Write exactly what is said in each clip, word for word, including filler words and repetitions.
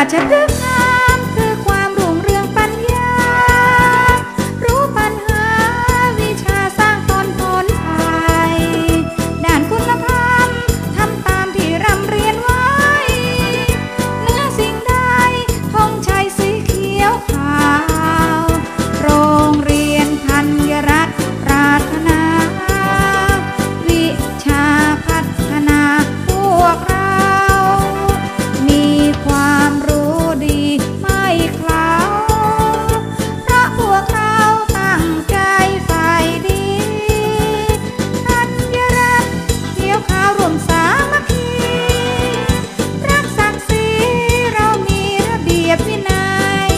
ชพฤกษ์งามคือความรุ่งเรืองปัญญารู้ปัญหาวิชาสร้างตนผลไทยด้านคุณธรรมทำตามที่ร่ำเรียนไว้เนื้อสิ่งใดธงชัยสีเขียวขาวโรงเรียนธัญรัตน์ปรารถนาวิชาพัฒนาพวกเรามีความรู้ดีไม่คลาวเพราะพวกเราตั้งใจใฝ่ดีธัญรัตน์เขียวขาวร่วมสามัคคีรักศักดิ์ศรีเรามีระเบียบวินัย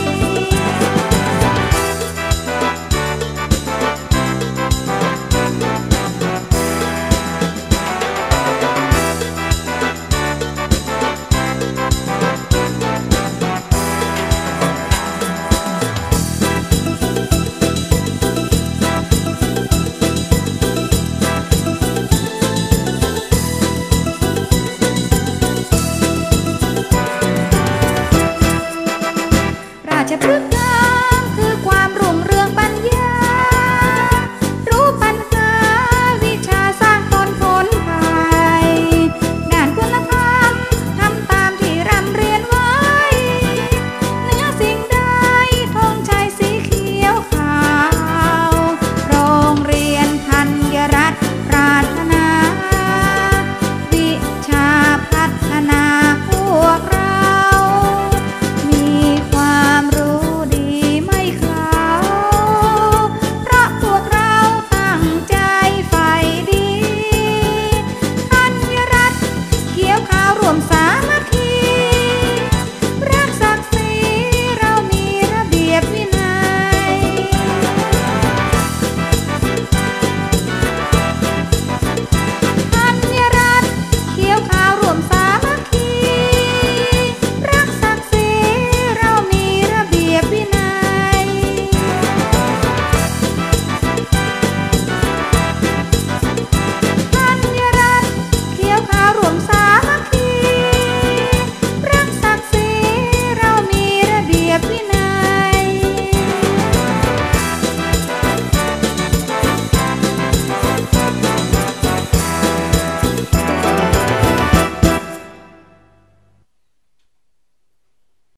ราชพฤกษ์งาม